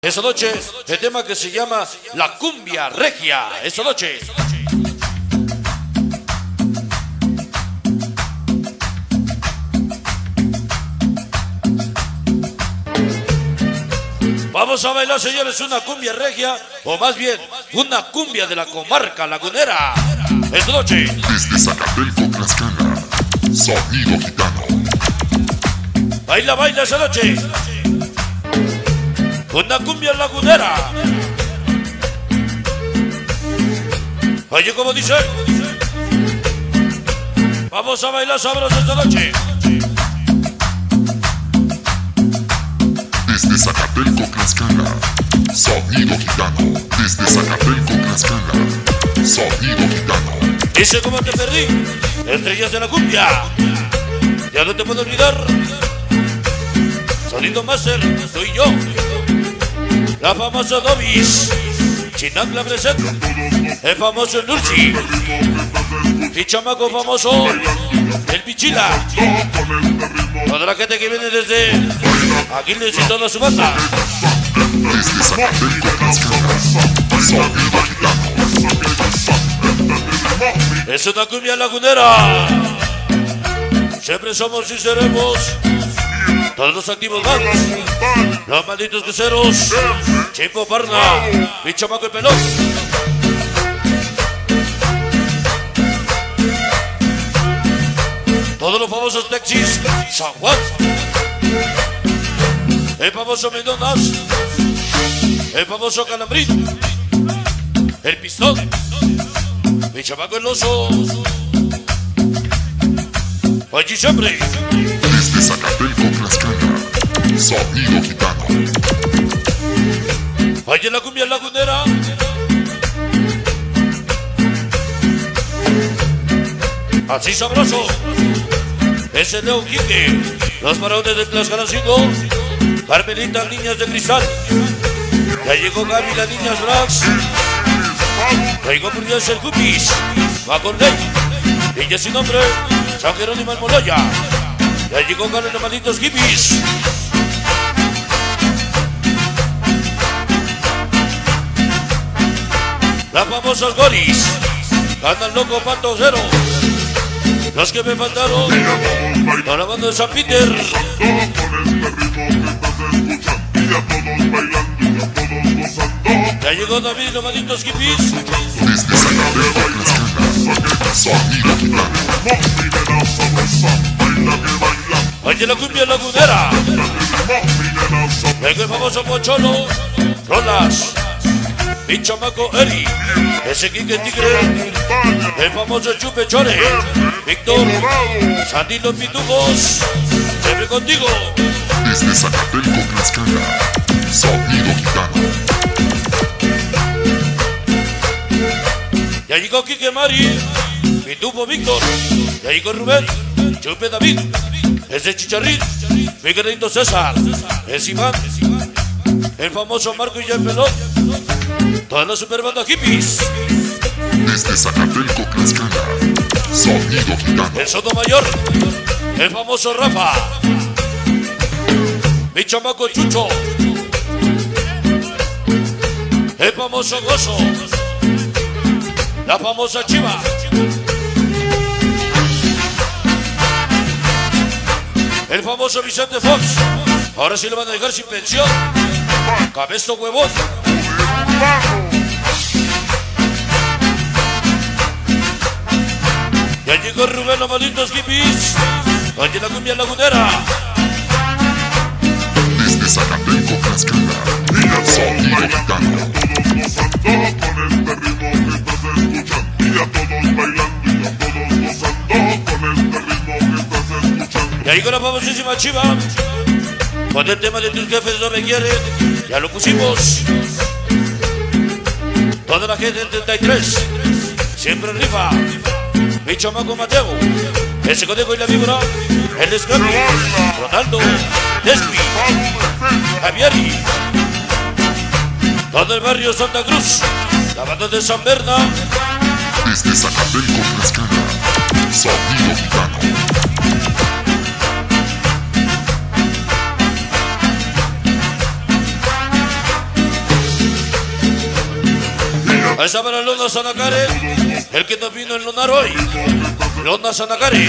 esta noche el tema que se llama La Cumbia Regia. Esta noche. Vamos a bailar, señores, una cumbia regia, o más bien, una cumbia de la comarca lagunera. Esta noche. Desde Zacatelco, Tlaxcala, sonido gitano. Baila, baila esa noche. Una cumbia lagunera. Oye, como dice. Vamos a bailar sabroso esta noche. Desde Zacatelco, Tlaxcala, sonido gitano. Desde Zacatelco, Tlaxcala, sonido gitano. Dice como te perdí, estrellas de la cumbia. Ya no te puedo olvidar. Sonido Master, soy yo. La famosa Dobis, Chinacla presenta, el famoso Nursi, mi chamaco famoso, el Pichila, toda la gente que viene desde Aquiles y toda su banda. Desde Zacatelco, Tlaxcala, sonido gitano. Es una cumbia lagunera. Siempre somos y seremos todos los activos bandos, los malditos queseros, Chipo Parna, mi chamaco y pelón. Todos los famosos Texis, San Juan, el famoso Mendonas, el famoso Calambrín, el Pistón, mi chamaco el Oso. Allí siempre. Desde Zacatelco, Tlaxcala, sonido gitano. Allí en la cumbia lagunera. Así sabroso. Es el Leo Quique. Los faraones de Tlaxcalancingo. Carmelita, niñas de cristal. Ya llegó Gaby, las niñas Brax. Ya llegó por Dios el Cupis. Va con ley. Ella sin nombre. San Jerónimo Almoloya. Ya llegó Carlos de malditos hippies. Las famosas goris. Andan loco Pantocero. Los que me faltaron. Toda la banda de San Peter. Ya llegó David y los malditos hippies. Desde Zacatelco, Tlaxcala, sonido gitano. Oye la cumbia lagunera. Venga el famoso Pocholo. Rolas. Mi chamaco Eri. Ese Quique Tigre. El famoso Chupe Chore. Víctor. Sandy los Pitujos. Siempre contigo. Desde Zacatelco, Tlaxcala, sonido gitano. Ya llegó Quique Mari. Pitufo Víctor. Ya llegó Rubén. Chupe David. Ese Chicharrín. Mi querido César. Es Iván. El famoso Marco y el Pelón. Toda la super banda hippies. Desde Zacatelco, Tlaxcala, sonido gitano. El Sotomayor. El famoso Rafa. Mi chamaco Chucho. El famoso Gozo. La famosa Chiva. El famoso Vicente Fox. Ahora sí lo van a dejar sin pensión. Cabezo huevón. Ya llegó Rubén, los malditos hippies. Oye la cumbia lagunera. Desde Zacatelco, Tlaxcala, sonido gitano. Ya llegó la famosísima Chiva. Con el tema de tus jefes no me quieren. Ya lo pusimos. Toda la gente del 33. Siempre rifa. Mi chamaco Mateo. Ese conejo y la víbora. El Escapi. Ronaldo. Despi. Javieri. Todo el barrio Santa Cruz. La banda de San Berna. Desde Zacatelco, Tlaxcala, sonido gitano. Ahí está para Lona Sanacare, el que nos vino en lunar hoy. Lona Sanacare.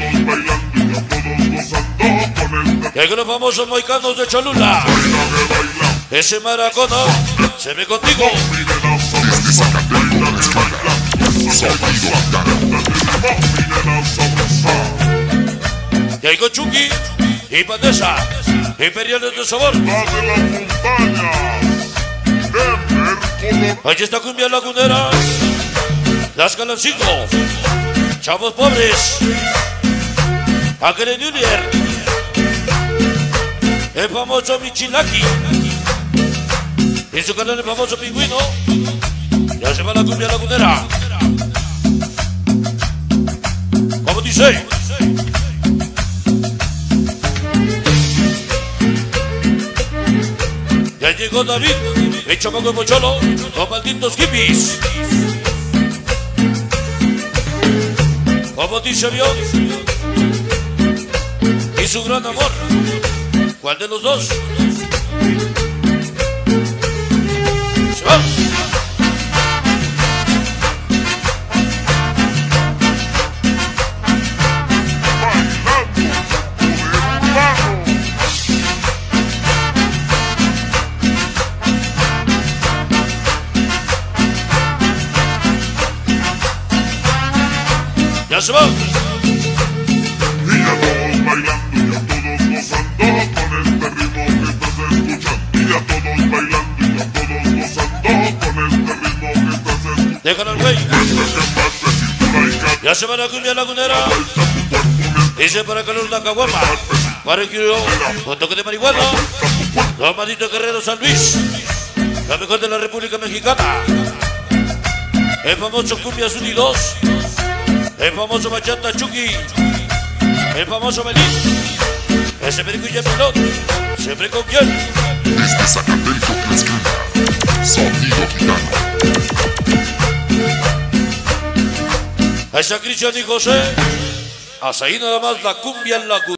Y hay los famosos moicanos de Cholula. Ese Maracona se ve contigo. Desde Zacatelco, Tlaxcala, sonido gitano. Y hay con Chucky y Pandesa, imperiales de sabor. Aquí está Cumbia Lagunera, Las Calancingo, Chavos Pobres, Aquel Junior, el famoso Michilaki y su canal el famoso Pingüino. Ya se va la Cumbia Lagunera. Como dice. Ya llegó David, el chamaco de Mocholo, los malditos hippies. Como dice Avión y su gran amor. ¿Cuál de los dos? Se va. Ya se va. Y ya todos bailando, ya todos gozando con este ritmo que estás escuchando. Y ya todos bailando, y ya todos gozando con este ritmo que estás escuchando. Déjalo al güey. Ya se va la Cumbia Lagunera. Dice para calor la caguama. Para el kilo, con toque de marihuana. Los malditos Guerreros San Luis. La mejor de la República Mexicana. El famoso Cumbia Unidos. El famoso Bachata Chucky. El famoso Melín. Ese perico y el pelón. Siempre con quién. Desde Zacatelco, Tlaxcala, sonido gitano. A esa Cristian y José. Hasta ahí nada más la Cumbia Lagunera.